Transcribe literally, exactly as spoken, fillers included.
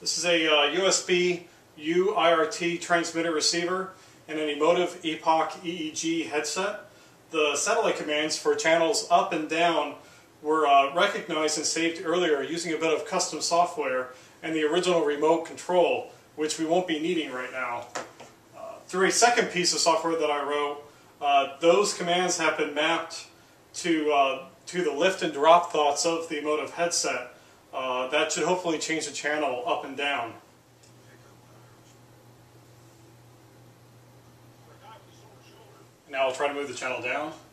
This is a uh, U S B U I R T transmitter receiver and an Emotiv Epoc E E G headset. The satellite commands for channels up and down were uh, recognized and saved earlier using a bit of custom software and the original remote control, which we won't be needing right now. Uh, through a second piece of software that I wrote, uh, those commands have been mapped to, uh, to the lift and drop thoughts of the Emotiv headset. Uh, that should hopefully change the channel up and down. Now I'll try to move the channel down.